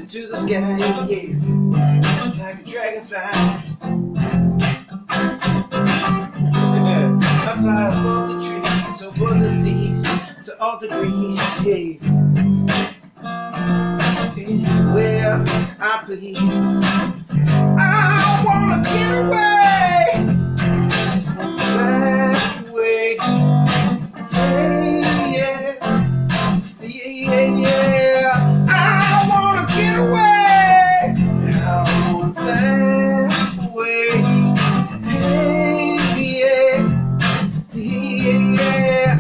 to the sky, yeah, like a dragonfly. I fly above the trees, over the seas, to all degrees, yeah. Anywhere I please. I wanna get away, fly away, yeah, yeah, yeah, yeah. I wanna get away, I wanna fly away, yeah, yeah, yeah.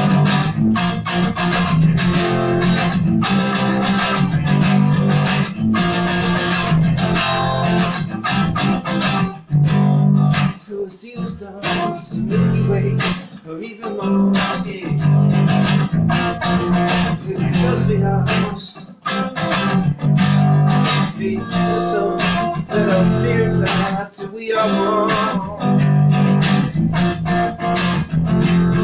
Let's go see the stars, the Milky Way, or even Mars, yeah. Could we just be ours? Beat to the sun, let our spirit fly till we are one.